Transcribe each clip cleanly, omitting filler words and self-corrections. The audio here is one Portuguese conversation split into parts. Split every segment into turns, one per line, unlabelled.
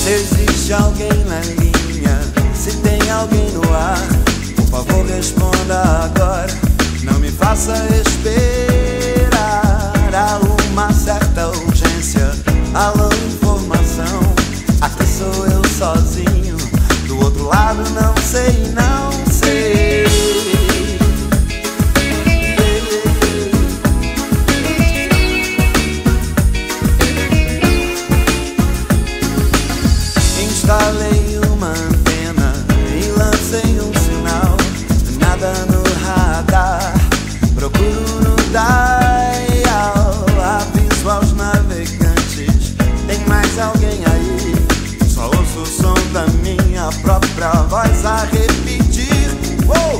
Se existe alguém na linha, se tem alguém no ar, por favor responda agora. Não me faça esperar. Há uma certa urgência. Alô, informação. Aqui sou eu sozinho. Do outro lado não sei, não sei. Instalei uma antena e lancei um sinal. Nada no radar, procuro no dial. Aviso aos navegantes, tem mais alguém aí? Só ouço o som da minha própria voz a repetir. Uou!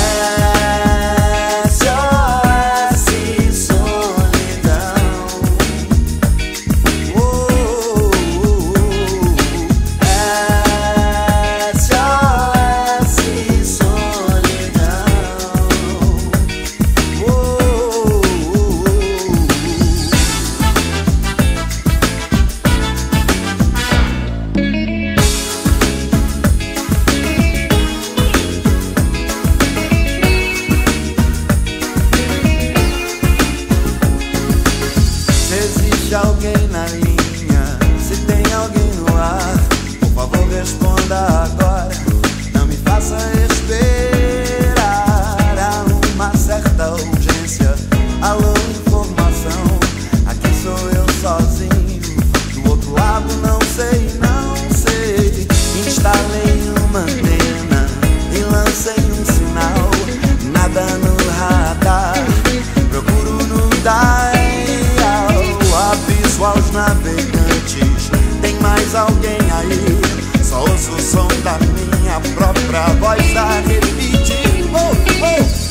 SOS solidão. Uou! SOS solidão. Uou! Se existe alguém na linha, se tem alguém no ar, por favor responda agora. Não me faça esperar. Há uma certa urgência. Alô, informação. Aqui sou eu sozinho. Do outro lado não sei, não sei. Instalei uma antena e lancei um sinal. Nada no radar, procuro no dial. Aviso aos navegantes, tem mais alguém aí? Só ouço o som da minha própria voz a repetir. Oh, oh.